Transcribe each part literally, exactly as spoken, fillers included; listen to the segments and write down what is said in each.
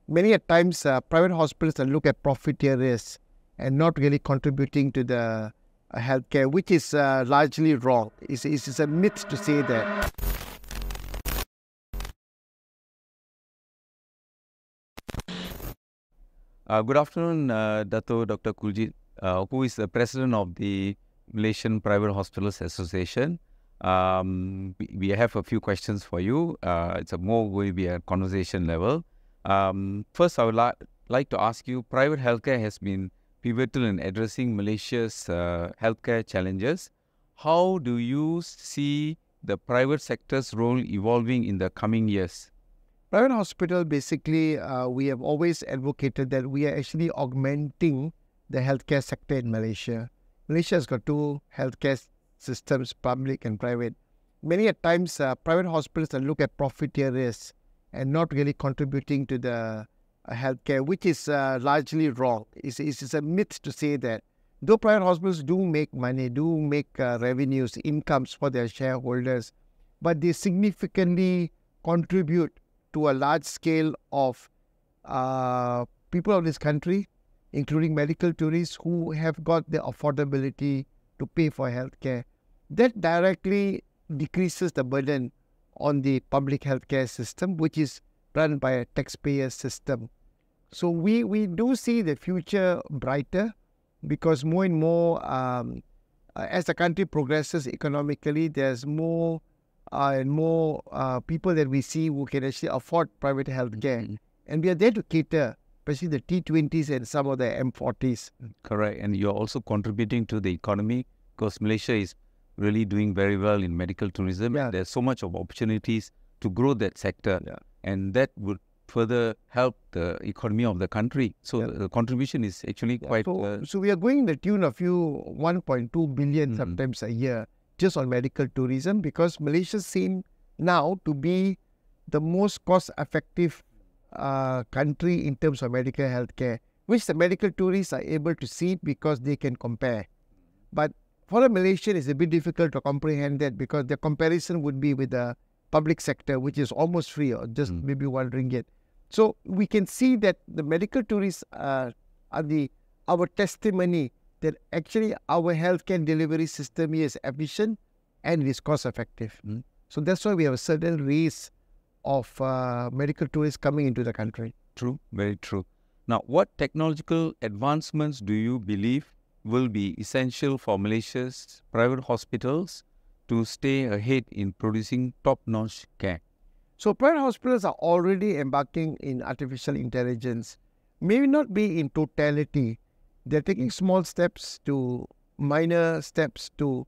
many a times uh, private hospitals look at profit areas and not really contributing to the uh, healthcare, which is uh, largely wrong. It's, it's a myth to say that. Uh, good afternoon, uh, Datuk Doctor Kuljit, uh, who is the president of the Malaysian Private Hospitals Association. Um, we, we have a few questions for you. Uh, it's a more going to be a conversation level. Um, first, I would li like to ask you, private healthcare has been pivotal in addressing Malaysia's uh, healthcare challenges. How do you see the private sector's role evolving in the coming years? Private hospital, basically, uh, we have always advocated that we are actually augmenting the healthcare sector in Malaysia. Malaysia has got two healthcare systems, public and private. Many a times, uh, private hospitals look at profit areas and not really contributing to the uh, healthcare, which is uh, largely wrong. It's, it's a myth to say that. Though private hospitals do make money, do make uh, revenues, incomes for their shareholders, but they significantly contribute to a large scale of uh, people of this country, including medical tourists who have got the affordability to pay for healthcare. That directly decreases the burden on the public healthcare system, which is run by a taxpayer system. So we, we do see the future brighter because more and more, um, uh, as the country progresses economically, there's more Uh, and more uh, people that we see who can actually afford private healthcare. Mm-hmm. And we are there to cater, especially the T twenties and some of the M forties. Correct. And you're also contributing to the economy because Malaysia is really doing very well in medical tourism. Yeah. There's so much of opportunities to grow that sector. Yeah. And that would further help the economy of the country. So Yeah. the contribution is actually Yeah. quite... So, uh, so we are going the tune of you one point two billion mm-hmm. sometimes a year just on medical tourism, because Malaysia is seen now to be the most cost-effective uh, country in terms of medical healthcare, which the medical tourists are able to see because they can compare. But for a Malaysian, it's a bit difficult to comprehend that because the comparison would be with the public sector, which is almost free or just mm. maybe one ringgit. So we can see that the medical tourists uh, are the our testimony that actually our healthcare delivery system is efficient and is cost effective. Mm. So that's why we have a certain race of uh, medical tourists coming into the country. True, very true. Now, what technological advancements do you believe will be essential for Malaysia's private hospitals to stay ahead in producing top-notch care? So private hospitals are already embarking in artificial intelligence. Maybe not be in totality. They're taking small steps to minor steps to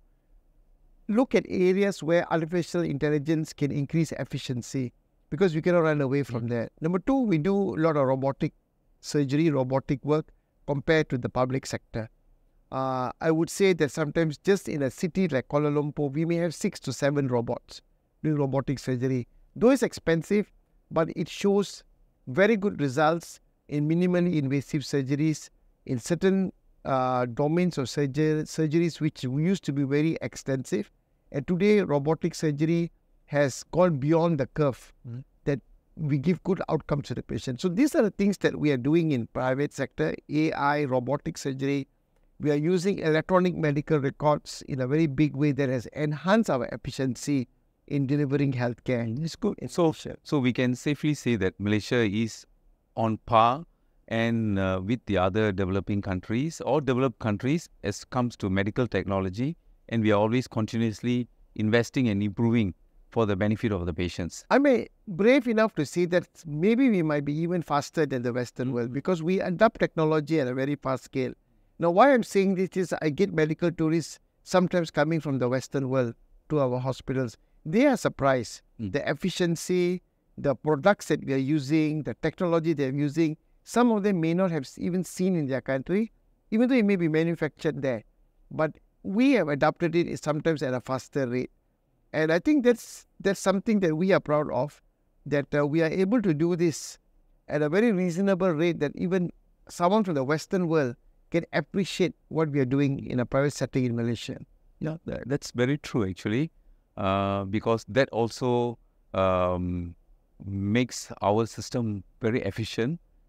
look at areas where artificial intelligence can increase efficiency, because we cannot run away from mm-hmm. that. Number two, we do a lot of robotic surgery, robotic work compared to the public sector. Uh, I would say that sometimes just in a city like Kuala Lumpur, we may have six to seven robots doing robotic surgery. Though it's expensive, but it shows very good results in minimally invasive surgeries, in certain uh, domains of surgery, surgeries which used to be very extensive. And today, robotic surgery has gone beyond the curve mm. that we give good outcomes to the patient. So these are the things that we are doing in private sector, A I, robotic surgery. We are using electronic medical records in a very big way that has enhanced our efficiency in delivering healthcare. It's good. So, so we can safely say that Malaysia is on par and uh, with the other developing countries or developed countries as comes to medical technology, and we are always continuously investing and improving for the benefit of the patients. I'm a brave enough to say that maybe we might be even faster than the Western world because we adopt technology at a very fast scale. Now, why I'm saying this is I get medical tourists sometimes coming from the Western world to our hospitals. They are surprised. Mm. The efficiency, the products that we are using, the technology they're using, some of them may not have even seen in their country, even though it may be manufactured there. But we have adopted it sometimes at a faster rate. And I think that's that's something that we are proud of, that uh, we are able to do this at a very reasonable rate that even someone from the Western world can appreciate what we are doing in a private setting in Malaysia. Yeah, that's very true actually, uh, because that also um, makes our system very efficient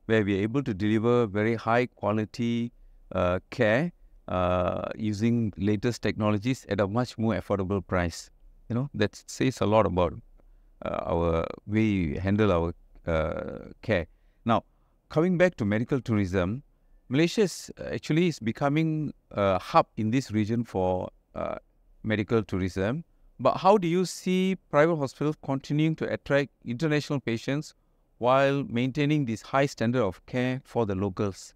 where we are able to deliver very high quality uh, care uh, using latest technologies at a much more affordable price. You know, that says a lot about uh, our way we handle our uh, care. Now, coming back to medical tourism, Malaysia is actually is becoming a hub in this region for uh, medical tourism. But how do you see private hospitals continuing to attract international patients while maintaining this high standard of care for the locals?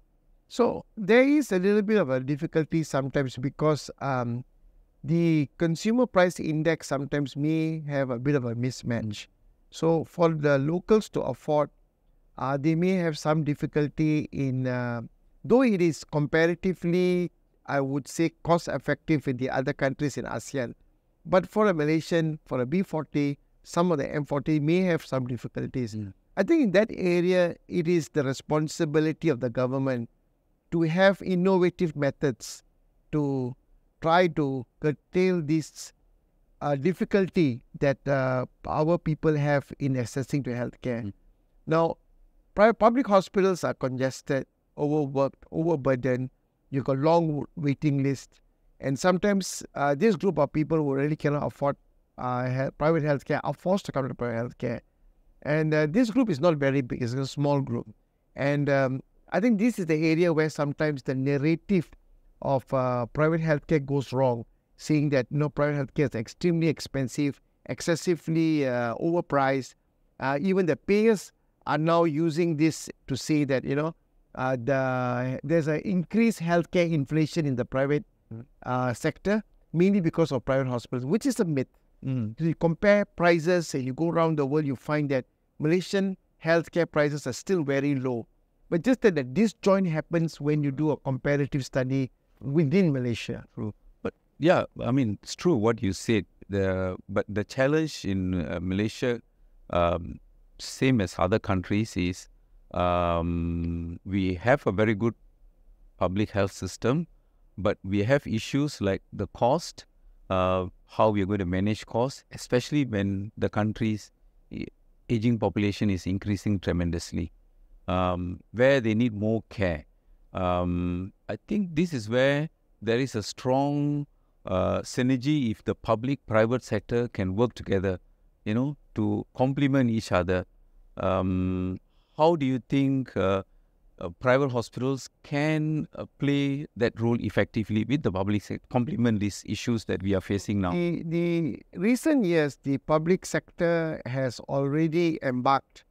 So there is a little bit of a difficulty sometimes because um, the consumer price index sometimes may have a bit of a mismatch. So for the locals to afford, uh, they may have some difficulty in, uh, though it is comparatively, I would say, cost effective in the other countries in ASEAN. But for a Malaysian, for a B forty, some of the M forty may have some difficulties. Mm. I think in that area, it is the responsibility of the government to have innovative methods to try to curtail this uh, difficulty that uh, our people have in accessing to healthcare. Mm. Now, private public hospitals are congested, overworked, overburdened. You've got long waiting lists. And sometimes uh, this group of people who really cannot afford uh, he- private healthcare are forced to come to private healthcare. And uh, this group is not very big, it's a small group. And um, I think this is the area where sometimes the narrative of uh, private healthcare goes wrong, seeing that you know, private healthcare is extremely expensive, excessively uh, overpriced. Uh, even the payers are now using this to say that, you know, uh, the, there's an increased healthcare inflation in the private uh, sector, mainly because of private hospitals, which is a myth. Mm. If you compare prices and you go around the world, you find that Malaysian healthcare prices are still very low. But just that the disjoint happens when you do a comparative study within Malaysia. True. But yeah, I mean, it's true what you said. The But the challenge in uh, Malaysia, um, same as other countries, is um, we have a very good public health system, but we have issues like the cost, uh, how we are going to manage costs, especially when the country's aging population is increasing tremendously, um, where they need more care. Um, I think this is where there is a strong uh, synergy if the public-private sector can work together, you know, to complement each other. Um, how do you think uh, uh, private hospitals can uh, play that role effectively with the public sector, complement these issues that we are facing now? The, the recent years, the public sector has already embarked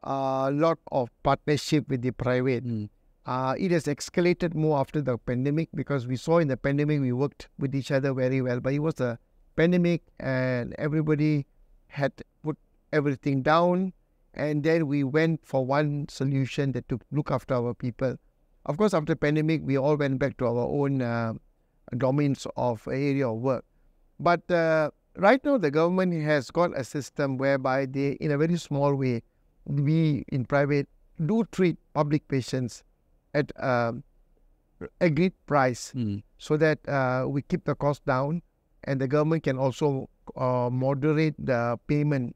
a lot of partnership with the private. Mm. Uh, it has escalated more after the pandemic because we saw in the pandemic we worked with each other very well. But it was a pandemic and everybody had put everything down. And then we went for one solution that to look after our people. Of course, after the pandemic, we all went back to our own uh, domains of area of work. But uh, right now, the government has got a system whereby they, in a very small way, we in private do treat public patients at uh, agreed price mm. so that uh, we keep the cost down and the government can also uh, moderate the payment.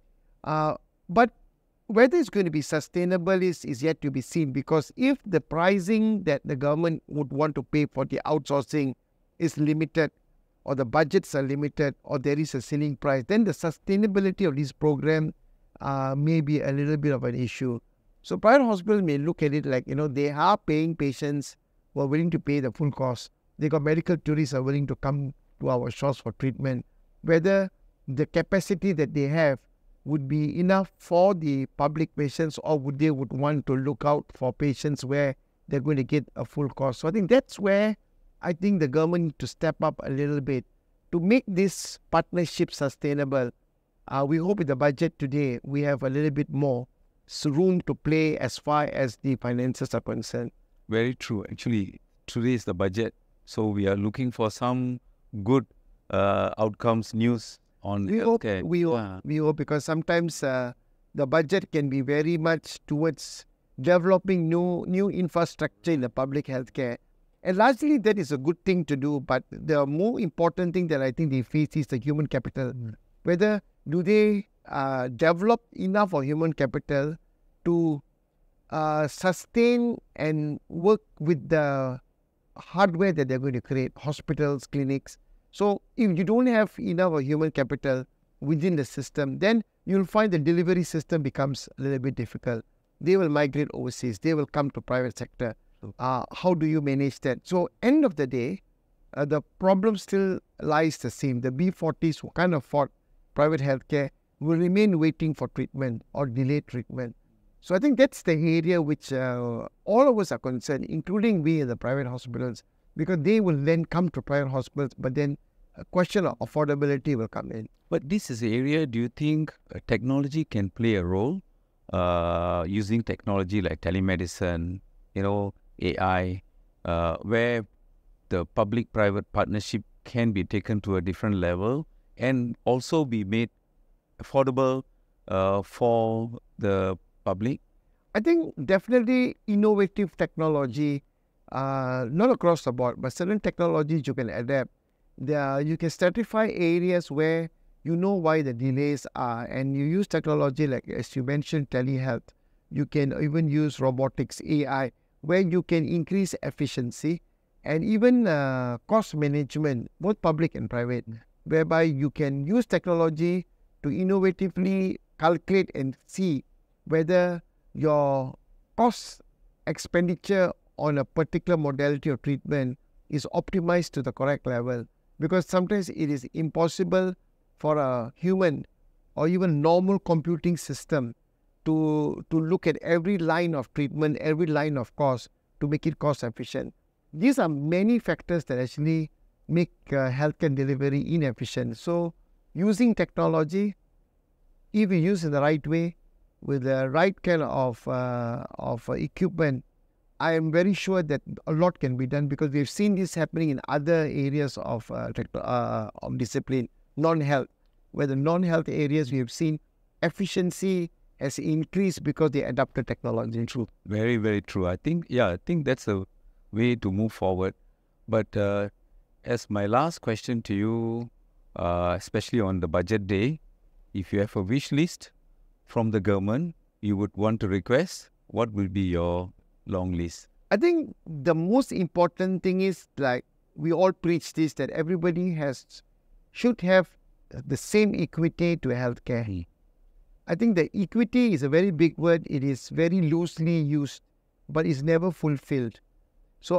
Uh, but whether it's going to be sustainable is, is yet to be seen, because if the pricing that the government would want to pay for the outsourcing is limited, or the budgets are limited, or there is a ceiling price, then the sustainability of this program uh, may be a little bit of an issue. So private hospitals may look at it like, you know, they are paying patients who are willing to pay the full cost. They got medical tourists who are willing to come to our shores for treatment. Whether the capacity that they have would be enough for the public patients, or would they would want to look out for patients where they're going to get a full cost. So I think that's where I think the government needs to step up a little bit to make this partnership sustainable. Uh, we hope with the budget today, we have a little bit more room to play as far as the finances are concerned. Very true. Actually, today is the budget. So we are looking for some good uh, outcomes, news on we hope, healthcare. we, hope, yeah. we hope, because sometimes uh, the budget can be very much towards developing new new infrastructure in the public healthcare. And largely that is a good thing to do, but the more important thing that I think they face is the human capital. Mm. Whether do they uh, develop enough of human capital to uh, sustain and work with the hardware that they're going to create, hospitals, clinics. So if you don't have enough human capital within the system, then you'll find the delivery system becomes a little bit difficult. They will migrate overseas. They will come to private sector. Uh, how do you manage that? So end of the day, uh, the problem still lies the same. The B forties who can't afford private healthcare will remain waiting for treatment or delayed treatment. So I think that's the area which uh, all of us are concerned, including we in the private hospitals, because they will then come to private hospitals, but then a question of affordability will come in. But this is the area, do you think uh, technology can play a role? Uh, using technology like telemedicine, you know, A I, uh, where the public-private partnership can be taken to a different level and also be made affordable uh, for the public? I think definitely innovative technology, uh, not across the board, but certain technologies you can adapt. There, you can stratify areas where you know why the delays are, and you use technology like, as you mentioned, telehealth. You can even use robotics, A I, where you can increase efficiency and even uh, cost management, both public and private, whereby you can use technology to innovatively calculate and see whether your cost expenditure on a particular modality of treatment is optimized to the correct level. Because sometimes it is impossible for a human or even normal computing system to, to look at every line of treatment, every line of cost to make it cost efficient. These are many factors that actually make uh, healthcare delivery inefficient. So using technology, if you use in the right way, with the right kind of, uh, of uh, equipment, I am very sure that a lot can be done, because we've seen this happening in other areas of, uh, uh, of discipline, non-health, where the non-health areas we have seen efficiency has increased because they adopted technology. True. Very, very true. I think, yeah, I think that's a way to move forward. But uh, as my last question to you, uh, especially on the budget day, if you have a wish list from the government you would want to request, what will be your long list? I think the most important thing is, like we all preach this, that everybody has should have the same equity to healthcare. Mm. I think the equity is a very big word. It is very loosely used, but it's never fulfilled. So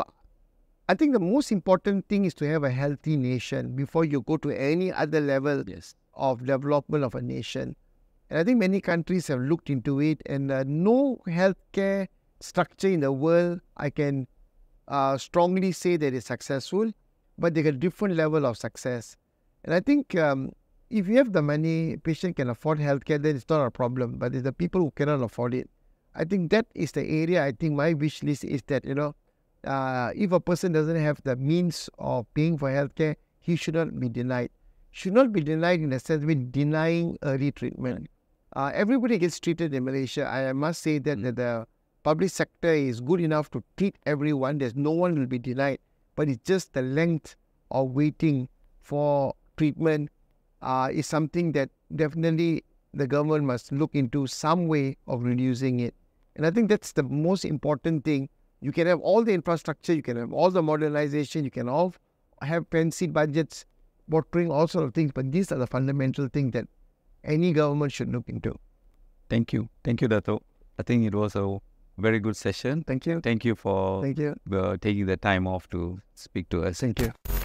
I think the most important thing is to have a healthy nation before you go to any other level yes. of development of a nation. And I think many countries have looked into it, and uh, no healthcare structure in the world I can uh, strongly say that is successful, but they get different level of success. And I think um, if you have the money, patient can afford healthcare, then it's not a problem. But it's the people who cannot afford it. I think that is the area. I think my wish list is that, you know, uh, if a person doesn't have the means of paying for healthcare, he should not be denied. Should not be denied in the sense of denying early treatment. Uh, everybody gets treated in Malaysia. I must say that, that the public sector is good enough to treat everyone. There's no one will be denied. But it's just the length of waiting for treatment uh, is something that definitely the government must look into some way of reducing it. And I think that's the most important thing. You can have all the infrastructure, you can have all the modernization, you can all have fancy budgets, bordering all sorts of things, but these are the fundamental things that any government should look into. Thank you. Thank you, Dato. I think it was a very good session. Thank you. Thank you for Thank you. Uh, taking the time off to speak to us. Thank you.